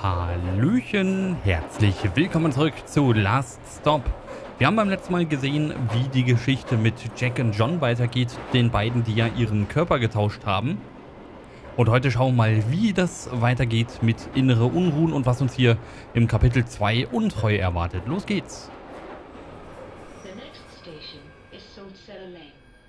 Hallöchen, herzlich willkommen zurück zu Last Stop. Wir haben beim letzten Mal gesehen, wie die Geschichte mit Jack und John weitergeht, den beiden, die ja ihren Körper getauscht haben. Und heute schauen wir mal, wie das weitergeht mit innere Unruhen und was uns hier im Kapitel 2 Untreu erwartet. Los geht's! The next station is Saltcellar Lane.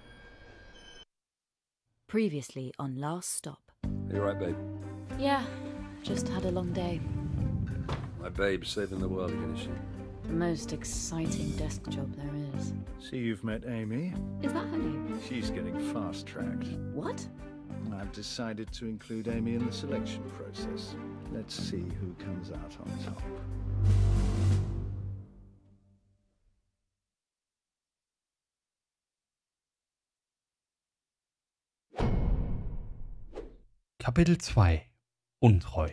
Previously on Last Stop. You right, babe? Yeah, just had a long day. My babe's saving the world again, is she? The most exciting desk job there is. See, you've met Amy. Is that her name? She's getting fast-tracked. What? I've decided to include Amy in the selection process. Let's see who comes out on top. Kapitel 2 Untreu.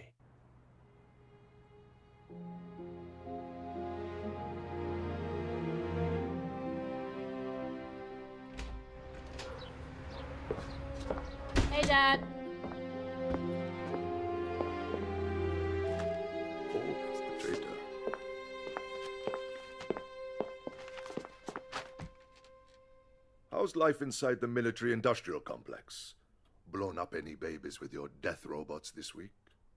Hey, Dad. Oh, it's the traitor. How's life inside the military-industrial complex? Blown up any babies with your death robots this week?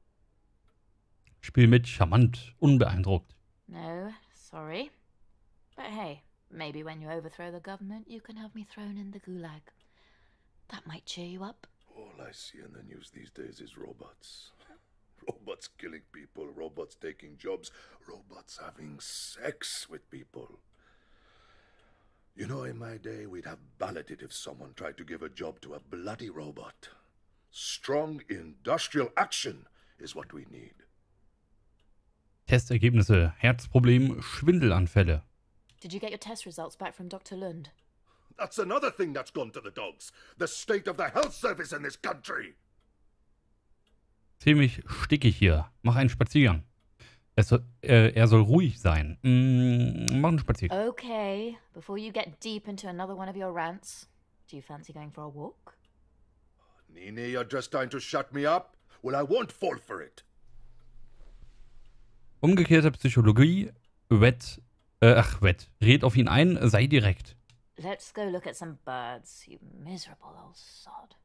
Spiel mit, charmant, unbeeindruckt. No, sorry. But hey, maybe when you overthrow the government, you can have me thrown in the gulag. That might cheer you up. All I see in the news these days is robots. Robots killing people, robots taking jobs, robots having sex with people. You know, in my day, we'd have balloted if someone tried to give a job to a bloody robot. Strong industrial action is what we need. Testergebnisse, Herzproblem, Schwindelanfälle. Did you get your test results back from Dr. Lund? That's another thing that's gone to the dogs. The state of the health service in this country. Ziemlich stickig hier. Mach einen Spaziergang. Er soll ruhig sein. Mach einen Spaziergang. Okay, before you get deep into another one of your rants, do you fancy going for a walk? Nene, you're just trying to shut me up? Well, I won't fall for it. Umgekehrte Psychologie. Red auf ihn ein, sei direkt. Let's go look at some birds, you miserable old sod.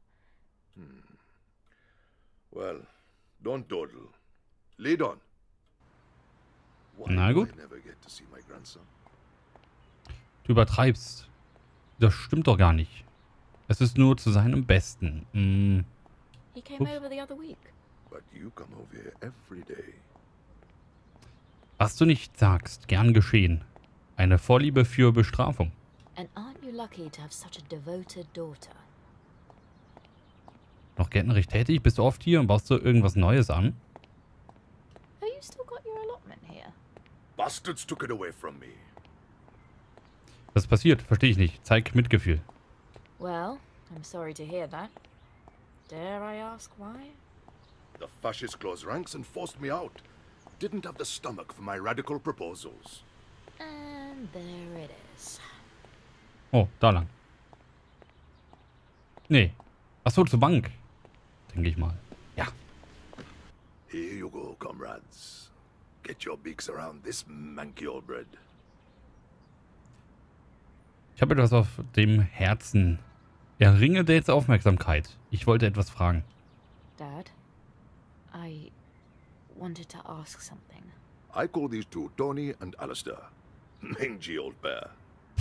Well, don't dawdle. Lead on. Why Na do gut. I never get to see my grandson? Du übertreibst. Das stimmt doch gar nicht. Es ist nur zu seinem Besten. He came Oops. over the other week. But you come over here every day. Was du nicht sagst, gern geschehen. Eine Vorliebe für Bestrafung. And aren't you lucky to have such a devoted daughter? Noch gärtnerisch tätig? Bist du oft hier und baust du irgendwas Neues an? Oh, you still got your allotment here? Bastards took it away from me. Was passiert? Verstehe ich nicht. Zeig Mitgefühl. Well, I'm sorry to hear that. Dare I ask why? The fascists closed ranks and forced me out. Didn't have the stomach for my radical proposals. And there it is. Oh, da lang. Nee. Achso, zur Bank. Denke ich mal. Ja. Here you go, comrades. Get your beaks around this manky old bread. Ich habe etwas auf dem Herzen. Erringe Dates Aufmerksamkeit. Ich wollte etwas fragen. Dad, I wanted to ask something. I call these two Tony and Alistair. Mangy old bear.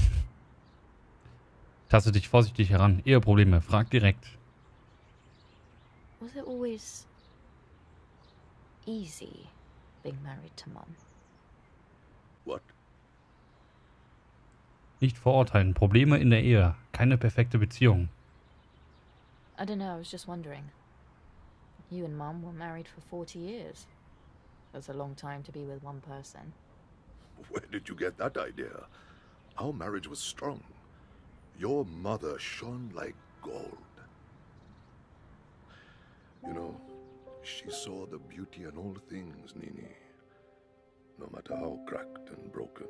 Taste dich vorsichtig heran. Eheprobleme. Frag direkt. Was it always easy being married to Mum? What? Nicht verurteilen. Probleme in der Ehe. Keine perfekte Beziehung. I don't know, I was just wondering. You and Mum were married for 40 years. That's a long time to be with one person. Where did you get that idea? Our marriage was strong. Your mother shone like gold. You know, she saw the beauty in all things, Nini. No matter how cracked and broken.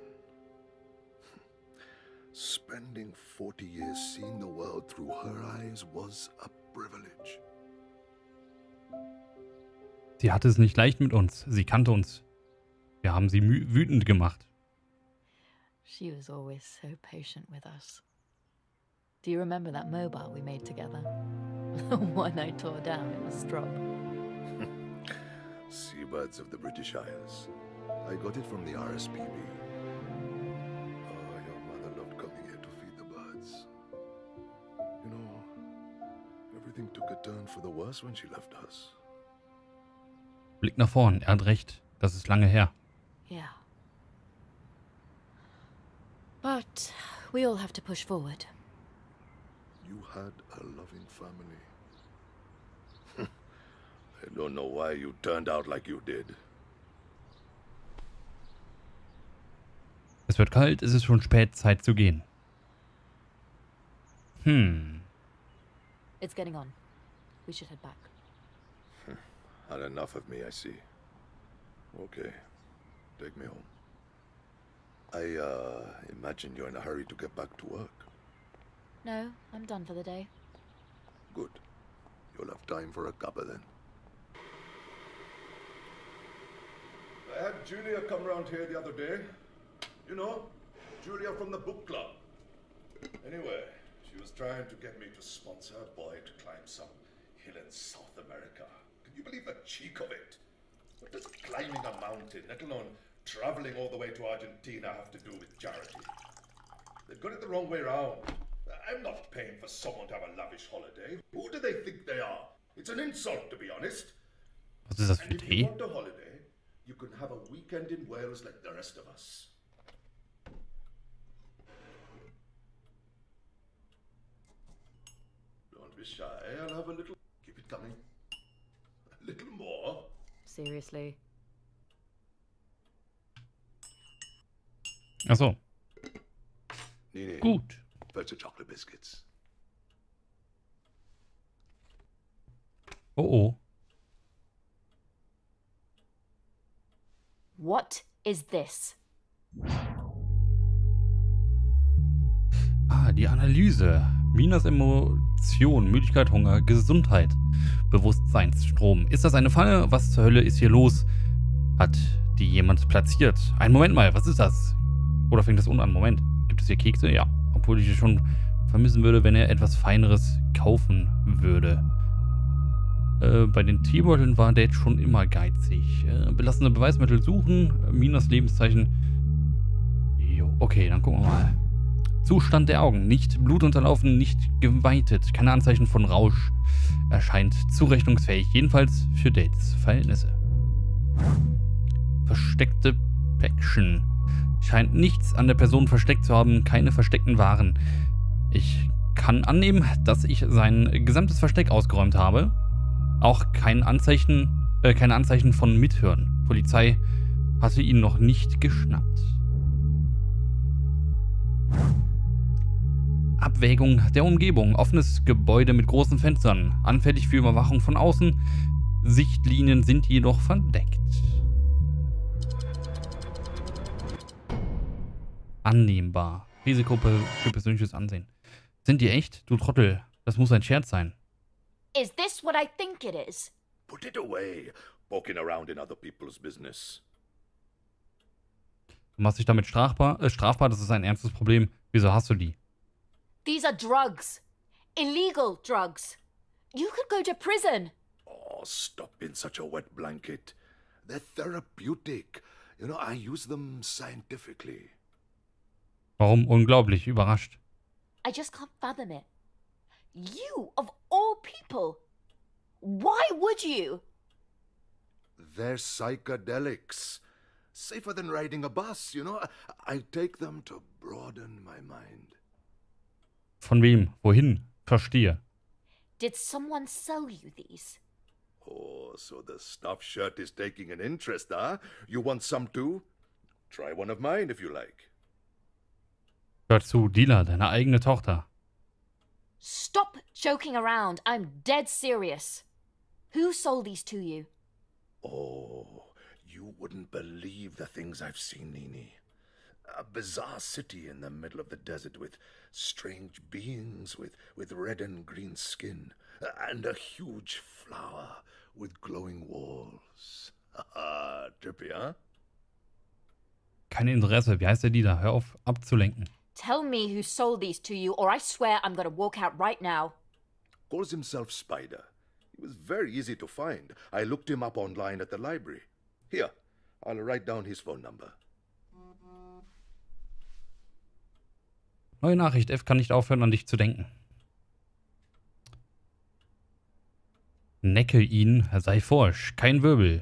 Spending 40 years seeing the world through her eyes was a privilege. Sie hatte es nicht leicht mit uns. Sie kannte uns. Wir haben sie wütend gemacht. She was always so patient with us. Do you remember that mobile we made together? The one I tore down in the Strop. Seabirds of the British Isles. I got it from the RSPB. Oh, your mother loved coming here to feed the birds. You know, everything took a turn for the worse when she left us. Blick nach vorn. Er hat recht. Das ist lange her. Yeah. But we all have to push forward. You had a loving family. I don't know why you turned out like you did. Es wird kalt, es ist schon spät, Zeit zu gehen. It's getting on. We should head back. Had enough of me, I see. Okay, take me home. I imagine you're in a hurry to get back to work. No, I'm done for the day. Good. You'll have time for a cuppa then. I had Julia come round here the other day. You know, Julia from the book club. Anyway, she was trying to get me to sponsor a boy to climb some hill in South America. Can you believe the cheek of it? What does climbing a mountain, let alone traveling all the way to Argentina, have to do with charity? They've got it the wrong way round. I'm not paying for someone to have a lavish holiday. Who do they think they are? It's an insult, to be honest. Was ist das für And if you Tee? want a holiday, you can have a weekend in Wales like the rest of us. Don't be shy. I'll have a little. Keep it coming. A little more. Seriously. Ach so. Nini, Gut. fetch the chocolate biscuits. Oh oh. What is this? Die Analyse. Minas Emotion, Müdigkeit, Hunger, Gesundheit, Bewusstseinsstrom. Ist das eine Falle? Was zur Hölle ist hier los? Hat die jemand platziert? Einen Moment mal, was ist das? Oder fängt das unten an? Moment. Gibt es hier Kekse? Ja. Obwohl ich es schon vermissen würde, wenn er etwas Feineres kaufen würde. Bei den Teebeuteln war Dad schon immer geizig. Belastende Beweismittel suchen. Minas Lebenszeichen. Jo, okay, dann gucken wir mal. Zustand der Augen. Nicht blutunterlaufen, nicht geweitet. Keine Anzeichen von Rausch. Erscheint zurechnungsfähig. Jedenfalls für Dates Verhältnisse. Versteckte Päckchen. Scheint nichts an der Person versteckt zu haben. Keine versteckten Waren. Ich kann annehmen, dass ich sein gesamtes Versteck ausgeräumt habe. Auch keine Anzeichen von Mithören. Polizei hatte ihn noch nicht geschnappt. Abwägung der Umgebung. Offenes Gebäude mit großen Fenstern. Anfällig für Überwachung von außen. Sichtlinien sind jedoch verdeckt. Annehmbar. Risiko für persönliches Ansehen. Sind die echt? Du Trottel. Das muss ein Scherz sein. Is this what I think it is? Put it away, poking around in other people's business. Du machst dich damit strafbar, das ist ein ernstes Problem. Wieso hast du die? These are drugs. Illegal drugs. You could go to prison. Oh, stop being such a wet blanket. They're therapeutic. You know, I use them scientifically. Warum unglaublich überrascht? I just can't fathom it. You, of all people. Why would you? They're psychedelics. Safer than riding a bus, you know? I take them to broaden my mind. Von wem? Wohin? Verstehe. Did someone sell you these? Oh, so the stuffed shirt is taking an interest, huh? You want some too? Try one of mine if you like. Hör zu, Dealer, deine eigene Tochter. Stop joking around. I'm dead serious. Who sold these to you? Oh, you wouldn't believe the things I've seen, Nini. A bizarre city in the middle of the desert with strange beings with red and green skin. And a huge flower with glowing walls. Haha, trippy, huh? Kein Interesse. Wie heißt der Dealer? Hör auf abzulenken. Tell me who sold these to you, or I swear I'm gonna walk out right now. Calls himself Spider. He was very easy to find. I looked him up online at the library. Here, I'll write down his phone number. Neue Nachricht. F kann nicht aufhören, an dich zu denken. Necke ihn, sei forsch. Kein Wirbel.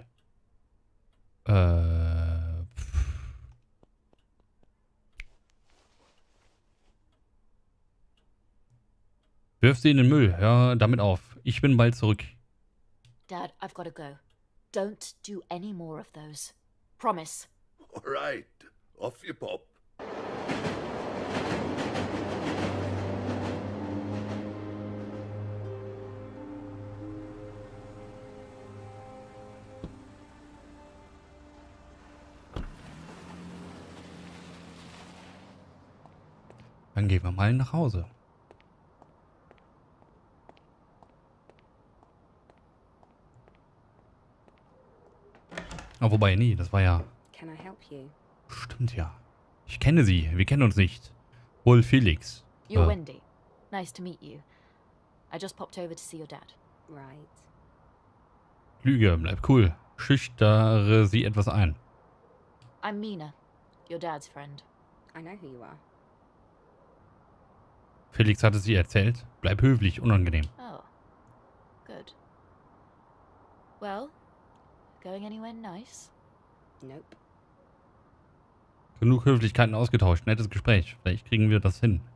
Wirf sie in den Müll. Hör damit auf. Ich bin bald zurück. Dad, I've gotta go. Don't do any more of those. Promise. All right, off you pop. Dann gehen wir mal nach Hause. Ah, wobei, nee, das war ja... Can I help you? Stimmt ja. Ich kenne sie. Wir kennen uns nicht. Wohl Felix. You're Wendy. Nice to meet you. I just popped over to see your dad. Right. Lüge, bleib cool. Schüchtere sie etwas ein. I'm Mina, your dad's friend. I know who you are. Felix hatte sie erzählt. Bleib höflich, unangenehm. Oh. Good. Well, going anywhere nice? Nope. Genug Höflichkeiten ausgetauscht. Nettes Gespräch. Vielleicht kriegen wir das hin.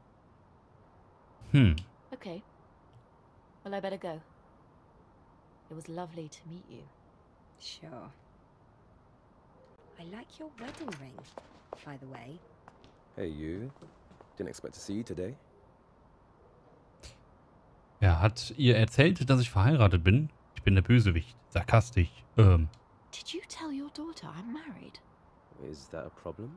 Okay. Well, I better go. It was lovely to meet you. Sure. I like your wedding ring, by the way. Hey, you. Didn't expect to see you today. Er hat ihr erzählt, dass ich verheiratet bin. Ich bin der Bösewicht. Sarkastisch. Did you tell your daughter I'm married? Is that a problem?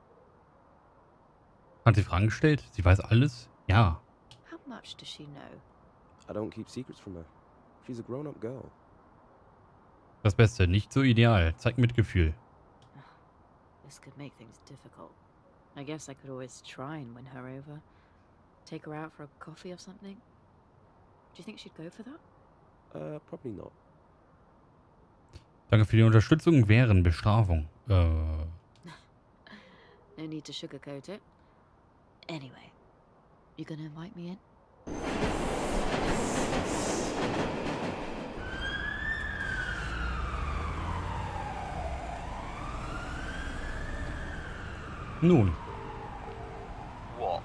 Hat sie Fragen gestellt? Sie weiß alles? Ja. How much does she know? I don't keep secrets from her. She's a grown-up girl. Das Beste. Nicht so ideal. Zeig Mitgefühl. This could make things difficult. I guess I could always try and win her over. Take her out for a coffee or something. Do you think she'd go for that? Probably not. Danke für die Unterstützung. Wären Bestrafung. No need to sugarcoat it. Anyway, you gonna invite me in? Nun. What?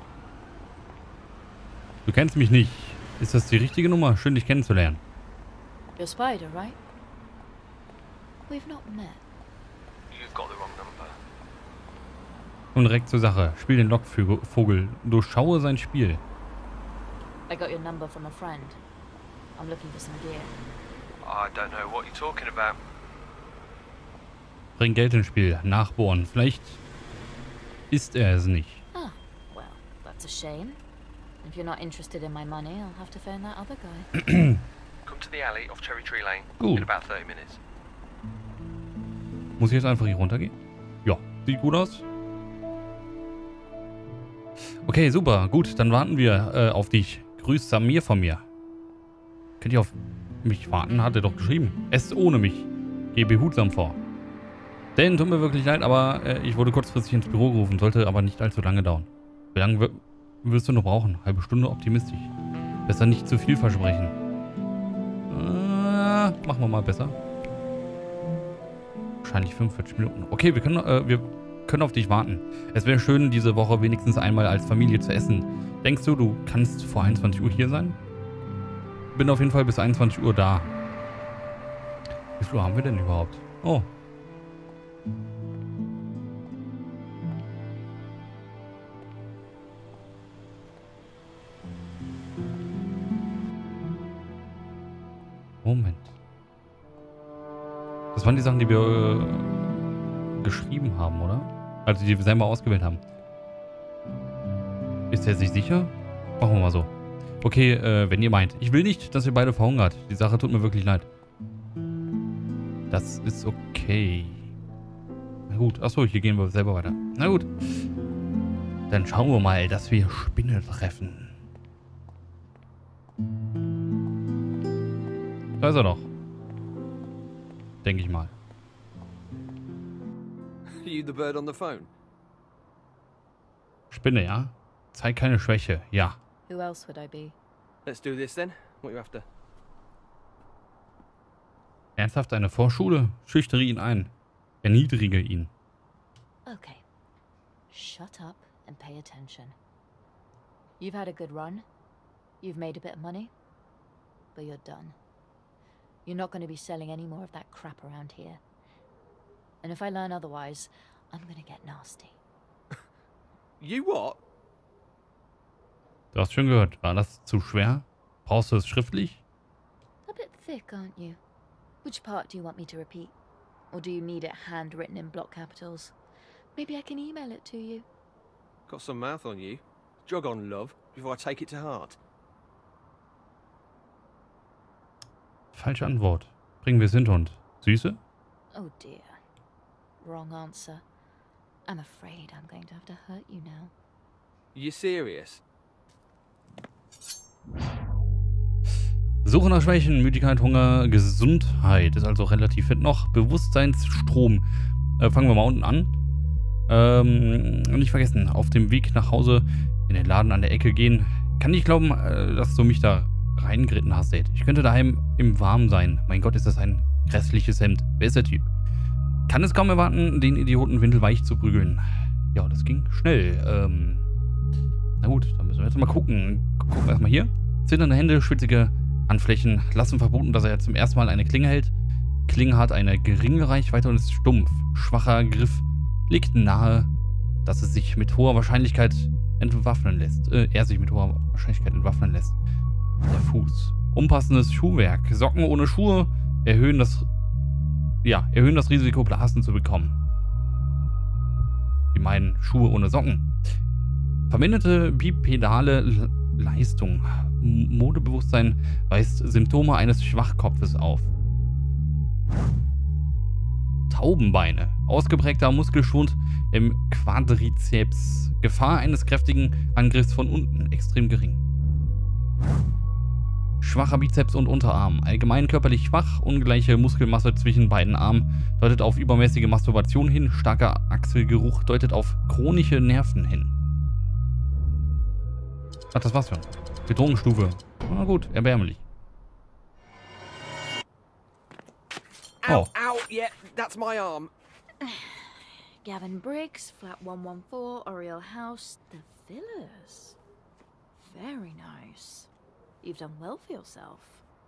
Du kennst mich nicht. Ist das die richtige Nummer? Schön, dich kennenzulernen. You're Spider, right? We've not met. You've got the wrong number. Und direkt zur Sache. Spiel den Lockvogel. Durchschaue sein Spiel. I got your number from a friend. I'm looking for some gear. I don't know what you're talking about. Bring Geld ins Spiel. Nachbohren. Vielleicht ist er es nicht. Ah, well, that's a shame. If you're not interested in my money, I'll have to phone that other guy. Come to the alley off Cherry Tree Lane Gut. in about 30 minutes. Muss ich jetzt einfach hier runtergehen? Ja, sieht gut aus. Okay, super. Gut, dann warten wir auf dich. Grüß Samir von mir. Könnt ihr auf mich warten? Hat er doch geschrieben. Esst ohne mich. Geh behutsam vor. Denn, tut mir wirklich leid, aber ich wurde kurzfristig ins Büro gerufen. Sollte aber nicht allzu lange dauern. Wie lange wirst du noch brauchen? Halbe Stunde optimistisch. Besser nicht zu viel versprechen. Machen wir mal besser. Wahrscheinlich 45 Minuten. Okay, wir können auf dich warten. Es wäre schön, diese Woche wenigstens einmal als Familie zu essen. Denkst du, du kannst vor 21 Uhr hier sein? Bin auf jeden Fall bis 21 Uhr da. Wie viel Uhr haben wir denn überhaupt? Oh. Moment. Das waren die Sachen, die wir geschrieben haben, oder? Also die wir selber ausgewählt haben. Ist er sich sicher? Machen wir mal so. Okay, wenn ihr meint. Ich will nicht, dass ihr beide verhungert. Die Sache tut mir wirklich leid. Das ist okay. Na gut, achso, hier gehen wir selber weiter. Na gut. Dann schauen wir mal, dass wir Spinne treffen. Da ist er doch. Denke ich mal. You the bird on the phone? Spinne, ja? Zeig keine Schwäche, ja. Who else would I be? Let's do this then. What you after? Ernsthaft eine Vorschule? Schüchtere ihn ein. Erniedrige ihn. Okay. Shut up and pay attention. You've had a good run. You've made a bit of money. But you're done. You're not going to be selling any more of that crap around here. And if I learn otherwise, I'm going to get nasty. You what? Du hast schon gehört. War das zu schwer? Brauchst du es schriftlich? A bit thick, aren't you? Which part do you want me to repeat? Or do you need it handwritten in block capitals? Maybe I can email it to you. Got some mouth on you. Jog on, love, before I take it to heart. Falsche Antwort. Bringen wir es hinter uns. Süße? Oh dear. Wrong answer. I'm afraid I'm going to have to hurt you now. You serious? Suche nach Schwächen, Müdigkeit, Hunger, Gesundheit. Ist also relativ fit noch. Bewusstseinsstrom. Fangen wir mal unten an. Nicht vergessen, auf dem Weg nach Hause in den Laden an der Ecke gehen. Kann nicht glauben, dass du mich da reingeritten hast, Date. Ich könnte daheim im Warmen sein. Mein Gott, ist das ein grässliches Hemd. Wer ist der Typ? Kann es kaum erwarten, den Idioten windelweich zu prügeln. Ja, das ging schnell. Na gut, dann müssen wir jetzt mal gucken. Gucken wir erstmal hier. Zitternde Hände, schwitzige Handflächen. Lassen verboten, dass er jetzt zum ersten Mal eine Klinge hält. Klinge hat eine geringe Reichweite und ist stumpf. Schwacher Griff liegt nahe, dass es sich mit hoher Wahrscheinlichkeit entwaffnen lässt. Der Fuß. Unpassendes Schuhwerk. Socken ohne Schuhe erhöhen das Risiko, Blasen zu bekommen. Die meinen Schuhe ohne Socken. Verminderte bipedale Leistung. Modebewusstsein weist Symptome eines Schwachkopfes auf. Taubenbeine. Ausgeprägter Muskelschwund im Quadrizeps. Gefahr eines kräftigen Angriffs von unten extrem gering. Schwacher Bizeps und Unterarm. Allgemein körperlich schwach, ungleiche Muskelmasse zwischen beiden Armen deutet auf übermäßige Masturbation hin. Starker Achselgeruch deutet auf chronische Nerven hin. Ach, das war's schon. Bedrohungsstufe. Na gut, erbärmlich. Ow, ow, yeah, that's my arm. Gavin Briggs, flat 114, Oriel House, The Villas. Very nice. You've done well for yourself.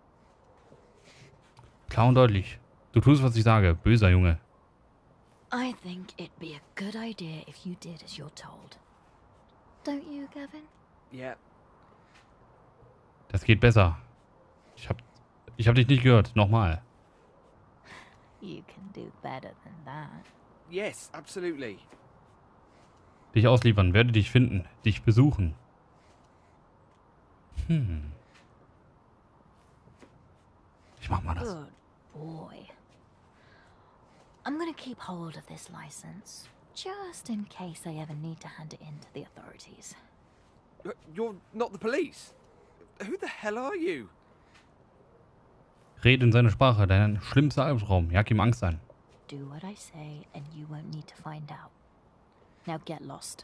Klar und deutlich. Du tust, was ich sage. Böser Junge. I think it'd be a good idea if you did as you're told. Don't you, Gavin? Yeah. Das geht besser. Ich hab dich nicht gehört. Nochmal. You can do better than that. Yes, absolutely. Dich ausliefern, werde dich finden, dich besuchen. Ich mach mal das. Good boy. I'm gonna keep hold of this license, just in case I ever need to hand it in to the authorities. You're not the police. Who the hell are you? Red in seine Sprache, dein schlimmster Albtraum. Jag ihm Angst ein. Do what I say and you won't need to find out. Now get lost.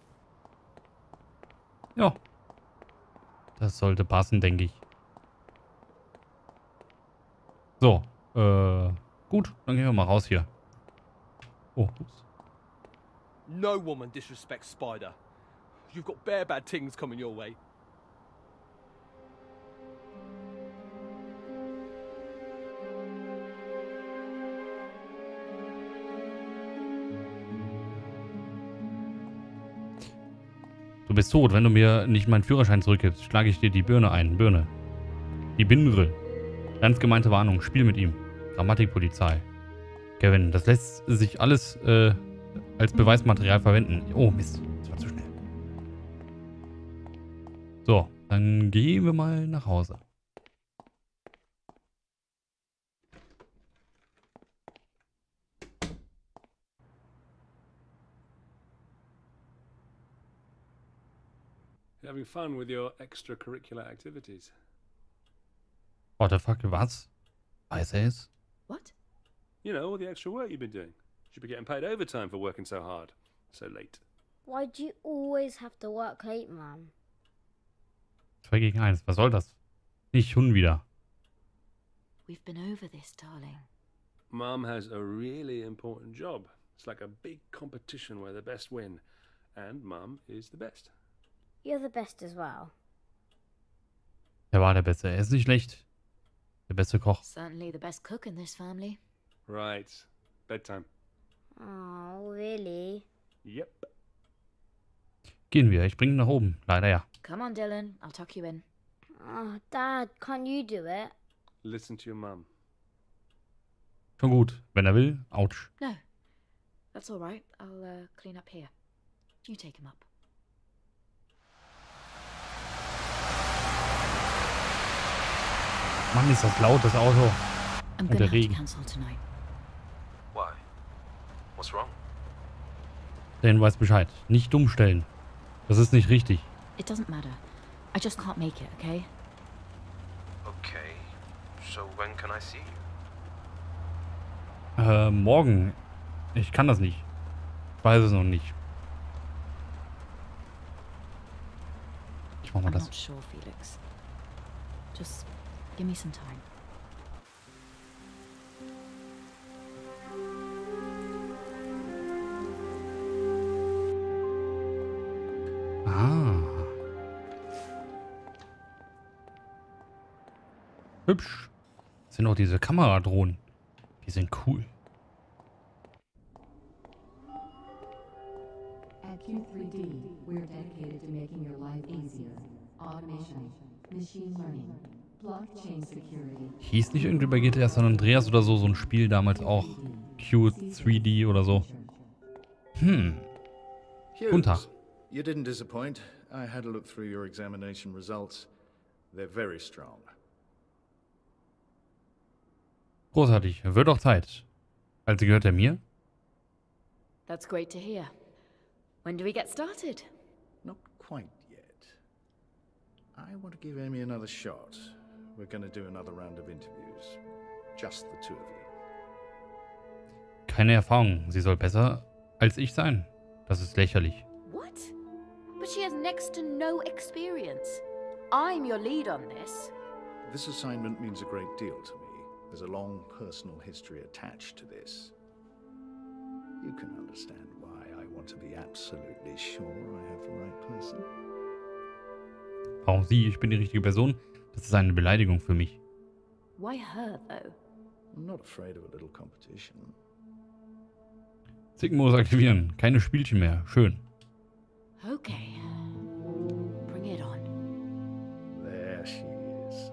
Ja. Das sollte passen, denke ich. So, gut, dann gehen wir mal raus hier. Oh, ups. No woman disrespects Spider. You've got bare bad things coming your way. Du bist tot. Wenn du mir nicht meinen Führerschein zurückgibst, schlage ich dir die Birne ein. Birne. Die Bindre. Ernst gemeinte Warnung. Spiel mit ihm. Grammatikpolizei. Kevin, das lässt sich alles als Beweismaterial verwenden. Oh, Mist. Das war zu schnell. So, dann gehen wir mal nach Hause. having fun with your extracurricular activities. What the fuck, was? Weiß er es? What? You know, all the extra work you've been doing. Should be getting paid overtime for working so hard, so late. Why do you always have to work late, Mom? 2 gegen 1. Was soll das? Nicht schon wieder. We've been over this, darling. Mom has a really important job. It's like a big competition where the best win. And Mom is the best. You're the best as well. Er war der Beste. Er ist nicht schlecht. Der beste Koch. Certainly the best cook in this family. Right. Bedtime. Oh, really? Yep. Gehen wir. Ich bringe ihn nach oben. Leider ja. Come on, Dylan. I'll tuck you in. Oh, Dad, can't you do it? Listen to your mum. Schon gut. Wenn er will. Autsch. No. That's all right. I'll clean up here. You take him up. Mann, ist das laut, das Auto. I'm Und gonna der have to Regen. cancel tonight. Why? What's wrong? Der Hinweis Bescheid. Nicht dumm stellen. Das ist nicht richtig. It doesn't matter. I just can't make it, okay? Okay. So when can I see you? Morgen. Ich kann das nicht. Ich weiß es noch nicht. Ich mach mal I'm das. not sure, Felix. Just give me some time. Ah. Hübsch. Das sind auch diese Kameradrohnen. Die sind cool. At Q3D, we're dedicated to making your life easier. Automation, machine learning, blockchain security. Hieß nicht irgendwie bei GTA San Andreas oder so ein Spiel damals auch Q3D oder so. Guten Tag. You didn't disappoint. I had a look through your examination results. They're very strong. Großartig. Wird auch Zeit. Also gehört er mir? That's great to hear. When do we get started? Not quite yet. I want to give Amy another shot. We're going to do another round of interviews. Just the two of you. Keine Erfahrung. Sie soll besser als ich sein. Das ist lächerlich. What? But she has next to no experience. I'm your lead on this. This assignment means a great deal to me. There's a long personal history attached to this. You can understand why I want to be absolutely sure I have the right person. Warum sie? Ich bin die richtige Person. Das ist eine Beleidigung für mich. Why her, though? I'm not afraid of a little competition. Zickenmodus aktivieren. Keine Spielchen mehr. Schön. Okay. Bring it on. There she is.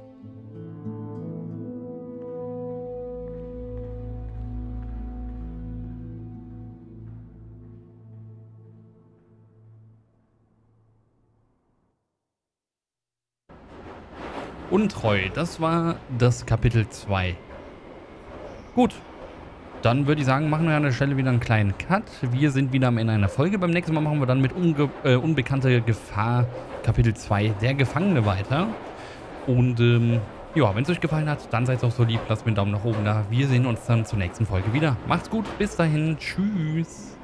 Untreu. Das war das Kapitel 2. Gut. Dann würde ich sagen, machen wir an der Stelle wieder einen kleinen Cut. Wir sind wieder am Ende einer Folge. Beim nächsten Mal machen wir dann mit Unbekannte Gefahr Kapitel 2 der Gefangene weiter. Und ja, wenn es euch gefallen hat, dann seid auch so lieb. Lasst mir einen Daumen nach oben da. Wir sehen uns dann zur nächsten Folge wieder. Macht's gut. Bis dahin. Tschüss.